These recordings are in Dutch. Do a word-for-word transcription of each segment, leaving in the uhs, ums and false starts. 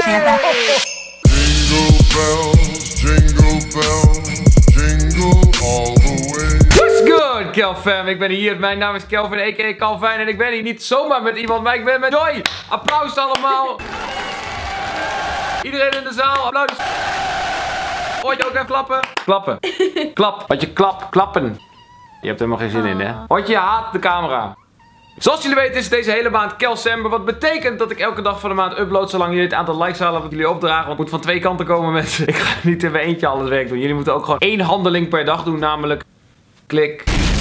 Jingle bells, jingle bells, jingle all the way. What's good, Kelfam? Ik ben hier. Mijn naam is Kelvin, a k a. Calvin. En ik ben hier niet zomaar met iemand, maar ik ben met Joy. Applaus allemaal. Iedereen in de zaal, applaus. Hoort je ook even klappen? Klappen. Klap. Wat je klap, klappen. Je hebt er helemaal geen zin in, hè? Hoort je haat de camera. Zoals jullie weten is het deze hele maand Kelsember. Wat betekent dat ik elke dag van de maand upload. Zolang jullie het aantal likes halen wat jullie opdragen. Want het moet van twee kanten komen, mensen. Ik ga niet in mijn eentje al het werk doen. Jullie moeten ook gewoon één handeling per dag doen. Namelijk klik.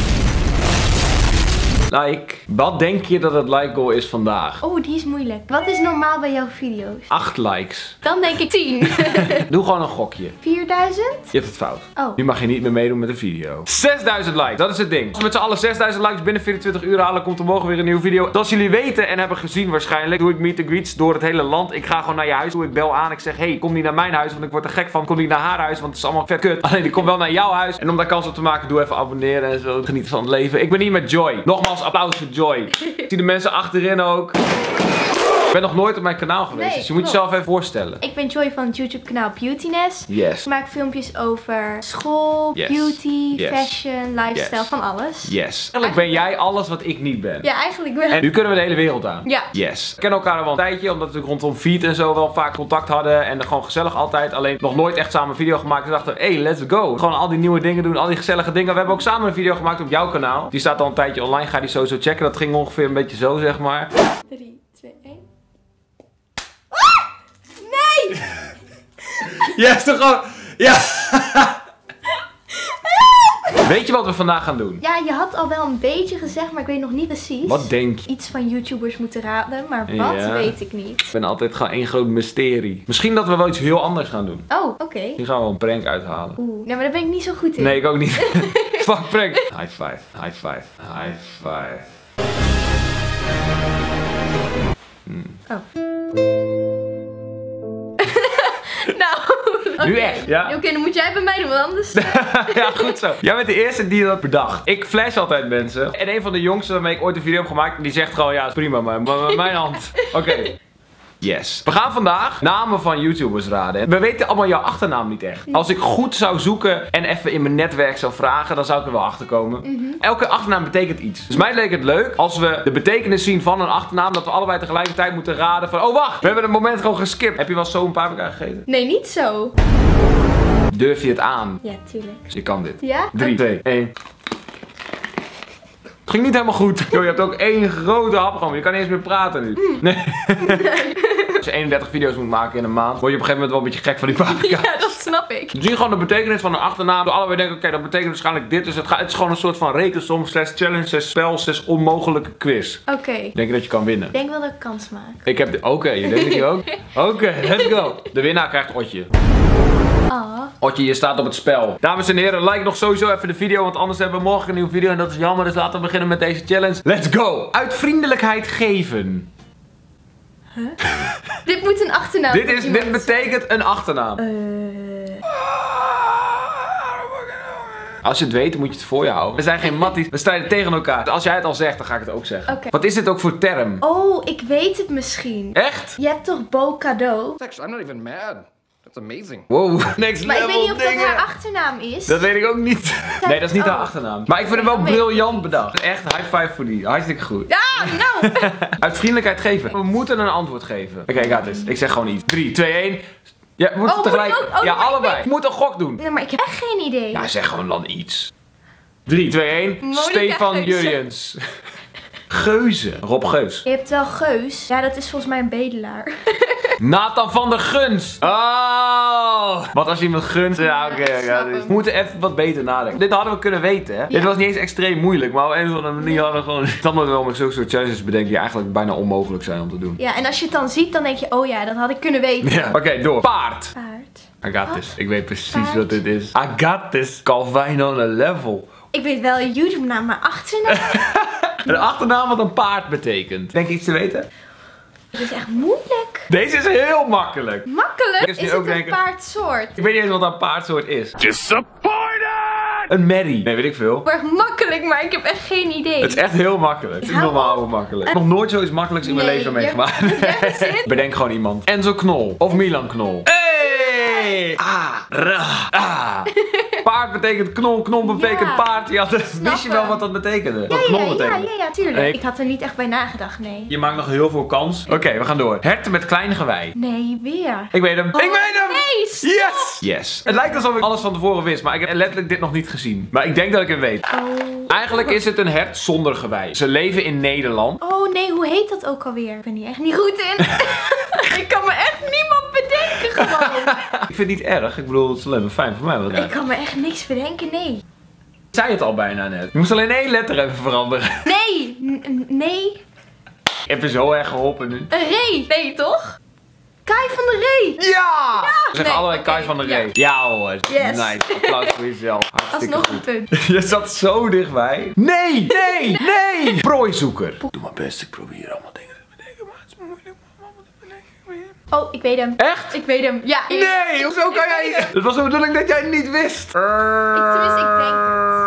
Like. Wat denk je dat het like goal is vandaag? Oh, die is moeilijk. Wat is normaal bij jouw video's? acht likes. Dan denk ik tien. Doe gewoon een gokje. vierduizend? Je hebt het fout. Oh. Nu mag je niet meer meedoen met een video. zesduizend likes, dat is het ding. Als we met z'n allen zesduizend likes binnen vierentwintig uur halen, komt er morgen weer een nieuwe video. Zoals jullie weten en hebben gezien waarschijnlijk, doe ik meet and greets door het hele land. Ik ga gewoon naar je huis toe, ik bel aan, ik zeg, hey, kom niet naar mijn huis, want ik word er gek van. Kom niet naar haar huis, want het is allemaal vet kut. Alleen, ik kom wel naar jouw huis. En om daar kans op te maken, doe even abonneren en zo. Geniet van het leven. Ik ben hier met Joy. Nogmaals, applaus voor Joy. Ik zie de mensen achterin ook. Ik ben nog nooit op mijn kanaal geweest, Nee, dus je moet klopt. jezelf even voorstellen. Ik ben Joy van het YouTube kanaal Beautyness. Yes. Ik maak filmpjes over school, Yes. beauty, Yes. fashion, lifestyle, Yes. van alles. Yes. Eigenlijk ben jij alles wat ik niet ben. Ja, eigenlijk wel. En nu kunnen we de hele wereld aan. Ja. Yes. We kennen elkaar al wel een tijdje, omdat we natuurlijk rondom Feed en zo wel vaak contact hadden. En gewoon gezellig altijd. Alleen nog nooit echt samen een video gemaakt. Dus dachten, hey, let's go. Gewoon al die nieuwe dingen doen, al die gezellige dingen. We hebben ook samen een video gemaakt op jouw kanaal. Die staat al een tijdje online. Ga die sowieso checken. Dat ging ongeveer een beetje zo, zeg maar. drie, twee, één. Nee! Ja, is toch gewoon... Ja. Weet je wat we vandaag gaan doen? Ja, je had al wel een beetje gezegd, maar ik weet nog niet precies. Wat denk je? Iets van YouTubers moeten raden, maar wat Ja. weet ik niet. Ik ben altijd gewoon één groot mysterie. Misschien dat we wel iets heel anders gaan doen. Oh, oké. Misschien gaan we wel een prank uithalen. Oeh, nou, maar daar ben ik niet zo goed in. Nee, ik ook niet. Fuck prank. High five, high five, high five. Hmm. Oh. Nou. Okay. Nu echt, ja? Oké, dan moet jij bij mij doen, want anders... Ja, goed zo. Jij bent de eerste die dat bedacht. Ik flash altijd mensen. En een van de jongsten waarmee ik ooit een video heb gemaakt, die zegt gewoon, ja, is prima, maar maar mijn hand. Oké. Okay. Yes. We gaan vandaag namen van YouTubers raden. We weten allemaal jouw achternaam niet echt. Als ik goed zou zoeken en even in mijn netwerk zou vragen, dan zou ik er wel achter komen. Mm-hmm. Elke achternaam betekent iets. Dus mij leek het leuk als we de betekenis zien van een achternaam, dat we allebei tegelijkertijd moeten raden van, oh wacht, we hebben het moment gewoon geskipt. Heb je wel zo een paprika gegeten? Nee, niet zo. Durf je het aan? Ja, tuurlijk. Dus je kan dit. Ja? drie, twee, één. Het ging niet helemaal goed. Yo, je hebt ook één grote hap gewoon. Je kan niet eens meer praten nu. Mm. Nee. Als je eenendertig video's moet maken in een maand, word je op een gegeven moment wel een beetje gek van die paprika. Ja, dat snap ik. We zien gewoon de betekenis van een achternaam. We allebei denken, oké, okay, dat betekent waarschijnlijk dit. Dus het, gaat, het is gewoon een soort van rekensom, slash challenge, slash spel, slash onmogelijke quiz. Oké. Okay. Denk je dat je kan winnen? Ik denk wel dat ik kans maak. Ik heb de... Oké, okay, je denkt dat je ook? Oké, okay, let's go. De winnaar krijgt Otje. Oh. Otje, je staat op het spel. Dames en heren, like nog sowieso even de video, want anders hebben we morgen een nieuwe video en dat is jammer. Dus laten we beginnen met deze challenge. Let's go! Uit vriendelijkheid geven. Huh? Dit moet een achternaam Dit, is, dit betekent een achternaam. Uh... Als je het weet, moet je het voor je houden. We zijn geen matties, we staan tegen elkaar. Als jij het al zegt, dan ga ik het ook zeggen. Okay. Wat is dit ook voor term? Oh, ik weet het misschien. Echt? Je hebt toch Bo Cadeau? Actually, I'm not even mad. That's amazing. Wow, next maar level ik weet niet of dingen. dat haar achternaam is. Dat weet ik ook niet. Nee, dat is niet oh. haar achternaam. Maar ik vind hem wel briljant bedacht. Echt, high five voor die. Hartstikke goed. Ja, nou. Uit vriendelijkheid geven. We moeten een antwoord geven. Oké, okay, gaat eens. Ik zeg gewoon iets. drie, twee, één. Ja, we moeten oh, tegelijk. moet ik ook? Oh, ja, maar allebei. ik Je moet een gok doen. Nee, maar ik heb echt geen idee. Ja, zeg gewoon dan iets. drie, twee, één. Monica Stefan Geuze. Jurjens. Geuze. Rob Geus. Je hebt wel Geus. Ja, dat is volgens mij een bedelaar. Nathan van der Gunst. Oh. Wat als je iemand gunt? Ja, oké. Okay, ja, we moeten even wat beter nadenken. Dit hadden we kunnen weten, hè. Ja. Dit was niet eens extreem moeilijk. Maar op een of andere manier hadden we gewoon... Dan moeten we wel met zulke soort challenges bedenken die eigenlijk bijna onmogelijk zijn om te doen. Ja, en als je het dan ziet, dan denk je, oh ja, dat had ik kunnen weten. Ja. Oké, okay, door. Paard. Paard. I got this. Ik weet precies Paard. wat dit is. I got this. Calvin on a level. Ik weet wel je YouTube naam, maar achternaam. Een achternaam wat een paard betekent. Denk je iets te weten? Dit is echt moeilijk. Deze is heel makkelijk. Makkelijk? Is Is ook het een denken... paardsoort? Ik weet niet eens wat een paardsoort is. Disappointed! Een merrie. Nee, weet ik veel. Heel erg makkelijk, maar ik heb echt geen idee. Het is echt heel makkelijk. Het is Hou normaal op. hoe makkelijk. Ik heb nog nooit zoiets makkelijks in mijn Nee, leven je- meegemaakt. Heb je zin? Bedenk gewoon iemand. Enzo Knol. Of Milan Knol. Hey! Ah, ra, ah. Paard betekent knol, knol betekent Ja. paard. Ja, dat wist je wel hem. wat dat betekende. Ja, Wat ja, knol ja, betekent. ja, ja, tuurlijk. Nee. Ik had er niet echt bij nagedacht, nee. Je maakt nog heel veel kans. Oké, we gaan door. Herten met klein gewei. Nee, weer. Ik weet hem. Oh, ik weet hem! nee, stop. Yes! Yes. Het lijkt alsof ik alles van tevoren wist, maar ik heb letterlijk dit nog niet gezien. Maar ik denk dat ik het weet. Oh. Eigenlijk is het een hert zonder gewei. Ze leven in Nederland. Oh nee, hoe heet dat ook alweer? Ik ben hier echt niet goed in. Ik kan me echt niemand bedenken gewoon. Ik vind het niet erg. Ik bedoel, het is alleen maar fijn voor mij. Want Ik kan me echt niks bedenken, nee. Ik zei het al bijna net. Je moest alleen één letter even veranderen. Nee, N- nee. Ik heb je zo erg geholpen nu. Een ree. Nee, toch? Kai van de Ree. Ja! We zeggen Nee, allebei oké, Kai van der ja. Ree. Ja hoor. Yes. Nice. Applaus voor jezelf. Hartstikke Alsnog een goed. punt. Je zat zo dichtbij. Nee! Nee! Nee! Prooizoeker. Doe mijn best. Ik probeer allemaal dingen te bedenken, maar het is moeilijk om allemaal te bedenken. Oh, ik weet hem. Echt? Ik weet hem. Ja. ik- Nee! Hoezo kan ik weet jij... hem. Het was de bedoeling dat jij het niet wist. Ik, tenminste, ik denk het.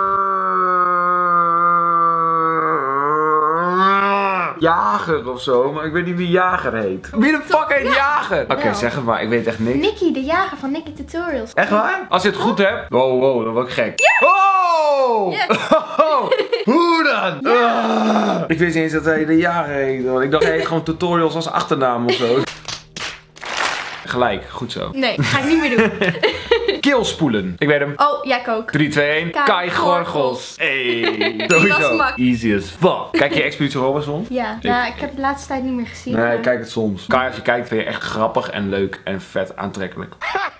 Jager of zo, maar ik weet niet wie Jager heet. Wie de fuck heet Jager? Oké, Wel. zeg het maar. Ik weet echt niks. Nicky, de jager van Nicky Tutorials. Echt waar? Als je het goed hebt. Wow, wow, dan word ik gek. Oh! Yes. Hoe dan? Ah. Ik wist niet eens dat hij de jager heet. Want ik dacht hij heet gewoon tutorials als achternaam of zo. Gelijk, goed zo. Nee, ga ik niet meer doen. Keelspoelen. Ik weet hem. Oh, ja, ik ook. drie, twee, één. Kai Kai Gorgels. Gorgels. Hey. was Sowieso. mak. Easy as fuck. Kijk je Expeditie Robinson? Ja, nou, ik heb het de laatste tijd niet meer gezien. Nee, maar- ik kijk het soms. Kai, als je kijkt, vind je echt grappig en leuk en vet aantrekkelijk.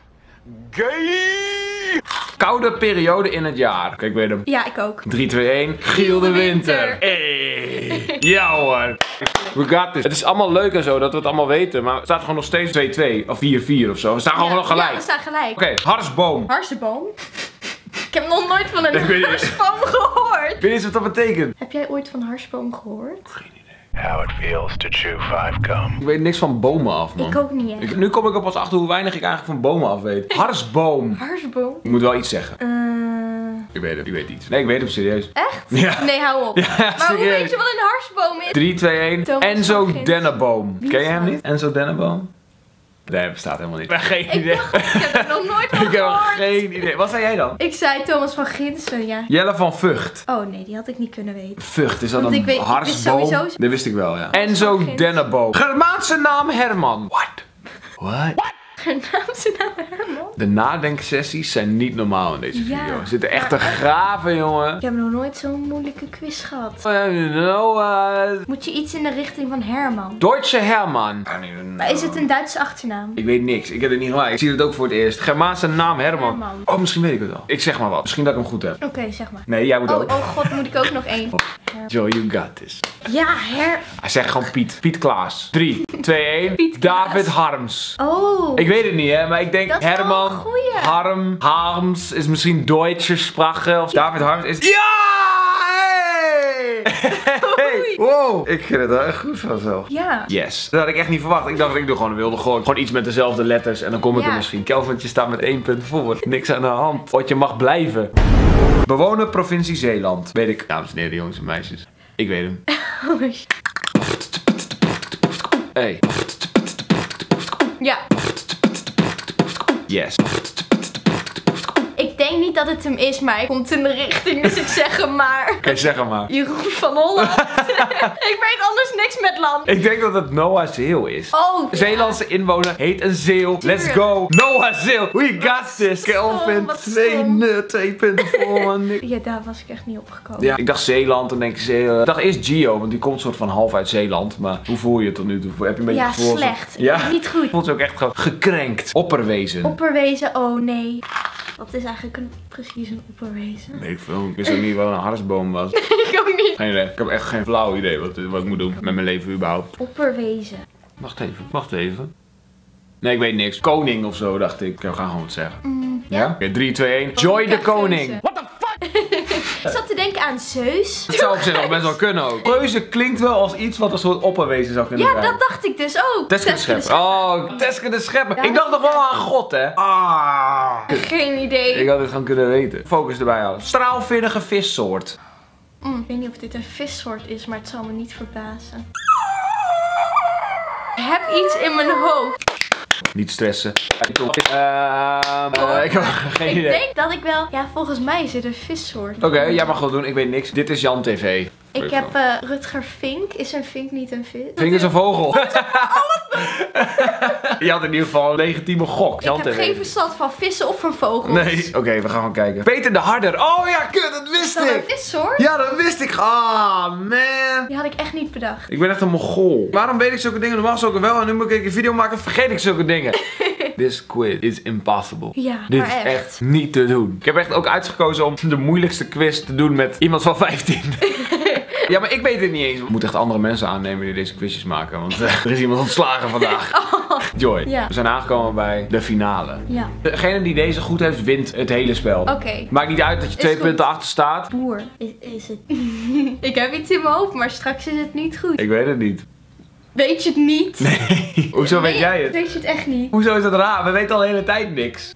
Gay! Koude periode in het jaar. Kijk, ik weet hem. Ja, ik ook. drie, twee, één. Giel de de Winter. Winter. Hey. Ja hoor. We got this. Het is allemaal leuk en zo dat we het allemaal weten. Maar het staat gewoon nog steeds twee twee of vier vier of zo. We staan gewoon Ja, nog gelijk. Ja, we staan gelijk. Oké, harsboom. Harseboom? Ik heb nog nooit van Ik een weet niet. harsboom gehoord. Weet je eens wat dat betekent? Heb jij ooit van harsboom gehoord? How it feels to chew five gum. Ik weet niks van bomen af, man. Ik ook niet echt. Ik- nu kom ik er pas achter hoe weinig ik eigenlijk van bomen af weet. Harsboom. Harsboom? Ik moet wel iets zeggen. Eh... Ik weet het, ik weet iets. Nee, ik weet hem serieus. Echt? Ja. Nee, hou op. Ja, Maar hoe serieus. weet je wat een harsboom is? drie, twee, één. Thomas Enzo van Gins. Denneboom. Wie Ken je is hem dat? niet? Enzo Denneboom? Nee, dat bestaat helemaal niet. Ik heb geen Ik idee. dacht, ik heb er nog nooit van Ik heb gehoord. geen idee. Wat zei jij dan? Ik zei Thomas van Ginsen, ja. Jelle van Vught. Oh nee, die had ik niet kunnen weten. Vught, is dat Want een ik weet- ik wist harsboom? sowieso- Dat wist ik wel, ja. Enzo Gins. Denneboom. Germaanse naam Herman. What? What? Naamse naam Herman? De nadenksessies zijn niet normaal in deze Ja, video. Er zitten echt te maar echt. graven, jongen. Ik heb nog nooit zo'n moeilijke quiz gehad. Uh, no, uh, Moet je iets in de richting van Herman? Deutsche Herman. Maar is het een Duitse achternaam? Ik weet niks. Ik heb het niet gemaakt. Ik zie het ook voor het eerst. Germaanse naam Herman. Herman. Oh, misschien weet ik het wel. Ik zeg maar wat. Misschien dat ik hem goed heb. Oké, zeg maar. Nee, jij moet Oh, ook. oh god, moet ik ook nog één. Joe, you got this. Ja, Her... Hij zegt gewoon Piet. Piet Klaas. drie, twee, één. Piet Klaas. David Harms. Oh. Ik weet het niet, hè, maar ik denk Dat is wel Herman, een goeie. Harm, Harms is misschien Duitse sprache. Of David Harms is... Ja! Hey! Hey! Wow! Ik vind het wel echt goed vanzelf. Ja. Yes. Dat had ik echt niet verwacht. Ik dacht, ik doe gewoon een wilde gooi. Gewoon iets met dezelfde letters en dan kom ik Ja. er misschien. Kelvintje staat met één punt voor. Niks aan de hand. Wat je mag blijven. Bewoner provincie Zeeland. Weet ik. Dames en heren, jongens en meisjes. Ik weet hem. Oh, shit. Hey. Ja. Yes. Ik denk niet dat het hem is, maar hij komt in de richting, dus ik zeg hem maar. Oké, zeg hem maar. Jeroen van Holland. Ik weet anders niks met land. Ik denk dat het Noah Zeeuw is. Oh. ja. Zeelandse inwoner heet een Zeeuw. Let's go. Noah Zeeuw. We got this. Kelvin, wat twee, stom. eh, twee punten voor man. Ja, daar was ik echt niet op gekomen. Ja, ik dacht Zeeland, dan denk ik Zeeland. Ik dacht eerst Gio, want die komt soort van half uit Zeeland. Maar hoe voel je het tot nu toe? Heb je een beetje Ja, het gevoel? slecht. Ja? Niet goed. Voelt ze ook echt gewoon gekrenkt. Opperwezen. Opperwezen, oh nee. Wat is eigenlijk een, precies een opperwezen? Nee, ik veel. Ik wist ook niet wat een harsboom was. Ik ook niet. Geen idee. Ik heb echt geen flauw idee wat, wat ik moet doen met mijn leven überhaupt. Opperwezen. Wacht even, wacht even. Nee, ik weet niks. Koning of zo, dacht ik. Ik ga gewoon wat zeggen. Mm, Ja? Oké, drie, twee, één. Joy de krijg koning. Gunsen. What the fuck? Ik zat te denken aan Zeus. Dat zou op zich ook best wel kunnen ook. Reuze klinkt wel als iets wat een soort opperwezen zou kunnen Ja, zijn. dat dacht ik dus ook. Teske de Schepper. Oh, Teske de Schepper. Ja, Ik dacht nog wel aan God, hè. Ah. Geen idee. Ik had het gewoon kunnen weten. Focus erbij houden. Straalvinnige vissoort. Mm, ik weet niet of dit een vissoort is, maar het zal me niet verbazen. Ik heb iets in mijn hoofd. Niet stressen. Ehm, uh, ik heb geen Ik idee. denk dat ik wel... Ja, volgens mij is dit een vissoort. Oké, okay, jij mag wel doen. Ik weet niks. Dit is Jan T V. Ik heb uh, Rutger Vink. Is een vink niet een vis? Vink is een vogel. Je had in ieder geval een legitieme gok. Ik Jan heb T V. geen verstand van vissen of van vogels. Nee. Oké, okay, we gaan gewoon kijken. Peter de Harder. Oh ja, kut, dat wist Is dat een ik. vissoort? Ja, dat wist ik. Ah, man. Die had ik echt niet bedacht. Ik ben echt een mogol. Waarom weet ik zulke dingen? Normaal gesproken wel. En nu moet ik een video maken, vergeet ik zulke dingen. This quiz is impossible. Ja, Dit maar is echt. echt niet te doen. Ik heb echt ook uitgekozen om de moeilijkste quiz te doen met iemand van vijftien. Ja, maar ik weet het niet eens. We moeten echt andere mensen aannemen die deze quizjes maken. Want uh, er is iemand ontslagen vandaag. Oh. Joy, Ja. we zijn aangekomen bij de finale. Ja. Degene die deze goed heeft, wint het hele spel. Oké. Maakt niet uit dat je Is twee goed. punten achter staat. Boer. Is, is het... Ik heb iets in mijn hoofd, maar straks is het niet goed. Ik weet het niet. Weet je het niet? Nee. Hoezo weet Nee, jij het? Weet je het echt niet? Hoezo is dat raar? We weten al de hele tijd niks.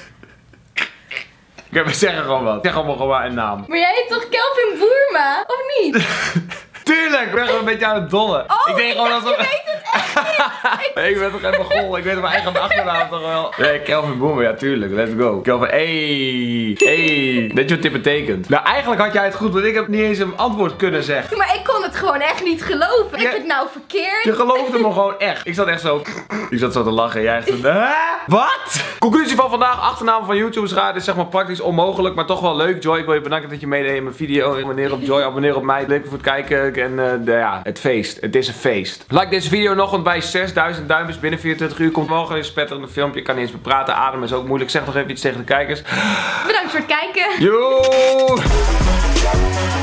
Oké, we zeggen gewoon wat. Zeg allemaal gewoon maar een naam. Maar jij heet toch Kelvin Boerma? Of niet? Tuurlijk, ik ben gewoon een beetje aan het dollen. Oh, ik denk gewoon dat je weet het echt niet. Nee, ik ben toch helemaal gol. Ik weet mijn eigen achternaam toch wel. Nee, Kelvin Boemer, ja tuurlijk. Let's go. Kelvin, hey, hey. Weet je wat dit betekent? Nou, eigenlijk had jij het goed, want ik heb niet eens een antwoord kunnen zeggen. Maar ik kon het gewoon echt niet geloven. Heb Ja. ik het nou verkeerd? Je geloofde me gewoon echt. Ik zat echt zo. Ik zat zo te lachen. Jij echt zo. Hè? Wat? Conclusie van vandaag: achternaam van YouTubers raden is zeg maar praktisch onmogelijk, maar toch wel leuk. Joy, ik wil je bedanken dat je meedeed in mijn video. Abonneer op Joy, abonneer op mij. Leuk voor het kijken. En uh, de, ja, het feest. Het is een feest. Like deze video nog, want bij zesduizend duimpjes binnen vierentwintig uur komt morgen een spetterende filmpje. Ik kan niet eens meer praten. Ademen is ook moeilijk. Zeg nog even iets tegen de kijkers. Bedankt voor het kijken. Yo!